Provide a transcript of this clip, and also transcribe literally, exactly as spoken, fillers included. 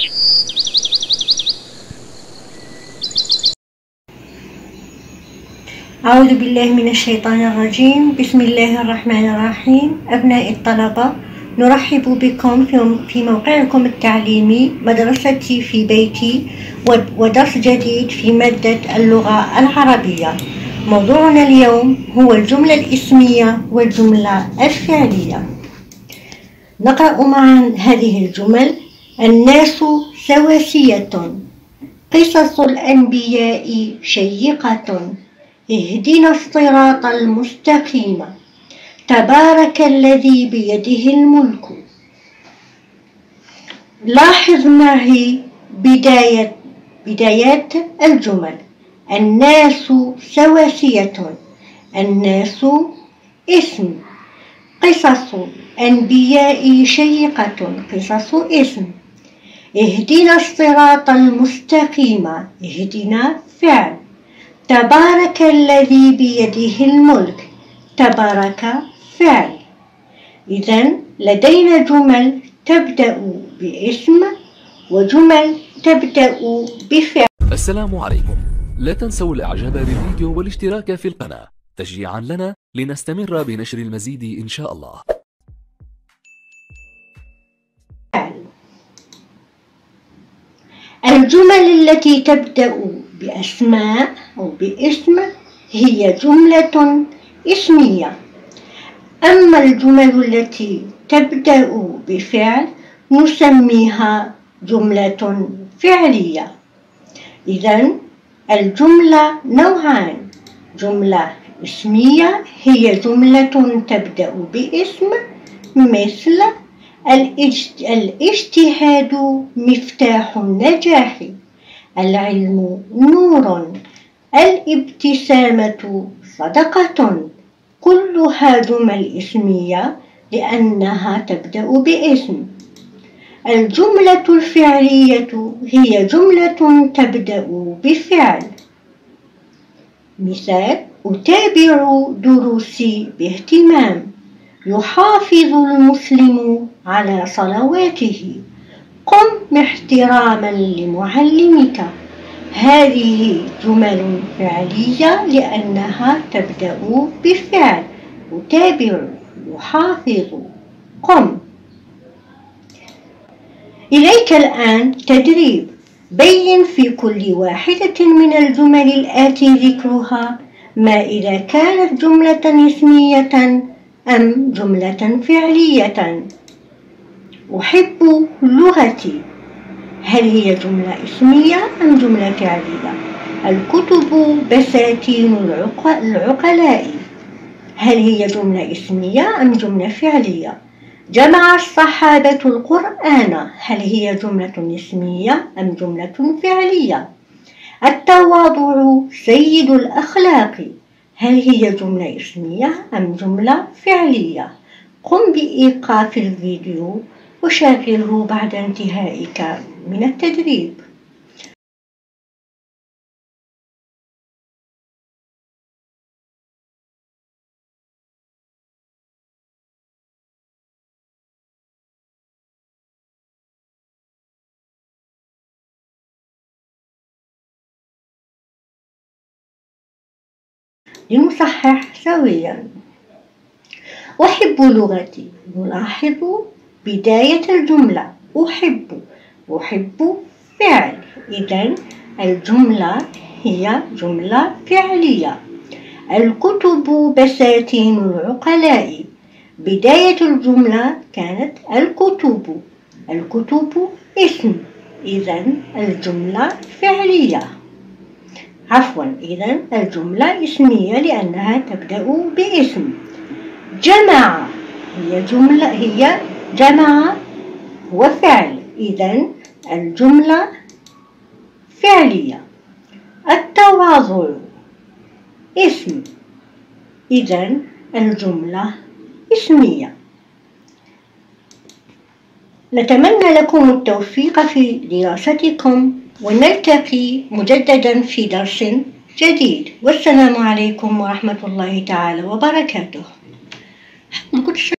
أعوذ بالله من الشيطان الرجيم. بسم الله الرحمن الرحيم. أبناء الطلبة، نرحب بكم في موقعكم التعليمي مدرستي في بيتي، ودرس جديد في مادة اللغة العربية. موضوعنا اليوم هو الجملة الاسمية والجملة الفعلية. نقرأ معا هذه الجمل: الناس سواسية، قصص الأنبياء شيقة، اهدنا الصراط المستقيم، تبارك الذي بيده الملك. لاحظ معي بداية بدايات الجمل. الناس سواسية، الناس اسم، قصص أنبياء شيقة، قصص اسم، اهدنا الصراط المستقيم، اهدنا فعل، تبارك الذي بيده الملك، تبارك فعل. إذن لدينا جمل تبدأ باسم وجمل تبدأ بفعل. السلام عليكم، لا تنسوا الاعجاب بالفيديو والاشتراك في القناة تشجيعا لنا لنستمر بنشر المزيد إن شاء الله. الجمل التي تبدأ بأسماء أو باسم هي جملة اسمية، أما الجمل التي تبدأ بفعل نسميها جملة فعلية. إذن الجملة نوعان: جملة اسمية هي جملة تبدأ باسم، مثل الاجتهاد مفتاح النجاح، العلم نور، الابتسامة صدقة. كلها جمل اسمية لأنها تبدأ باسم. الجملة الفعلية هي جملة تبدأ بفعل. مثال: أتابع دروسي باهتمام، يحافظ المسلم على صلواته، قم احتراما لمعلمك. هذه جمل فعلية لأنها تبدأ بفعل: أتابع، يحافظ، قم. إليك الآن تدريب. بين في كل واحدة من الجمل الآتي ذكرها ما إذا كانت جملة اسمية أم جملة فعلية. أحب لغتي، هل هي جملة اسمية أم جملة فعلية؟ الكتب بساتين العقلاء، هل هي جملة اسمية أم جملة فعلية؟ جمع الصحابة القرآن، هل هي جملة اسمية أم جملة فعلية؟ التواضع سيد الأخلاق، هل هي جملة اسمية أم جملة فعلية؟ قم بإيقاف الفيديو وشغله بعد انتهائك من التدريب. لنصحح سويا. أحب لغتي، نلاحظ بداية الجملة أحب، أحب فعل، إذن الجملة هي جملة فعلية. الكتب بساتين العقلاء، بداية الجملة كانت الكتب، الكتب اسم، إذن الجملة فعلية. عفوا، إذن الجملة اسمية لأنها تبدأ باسم. جمع هي جملة هي جمع هو فعل، إذن الجملة فعلية. التواضع اسم، إذن الجملة اسمية. نتمنى لكم التوفيق في دراستكم، ونلتقي مجددا في درس جديد. والسلام عليكم ورحمة الله تعالى وبركاته.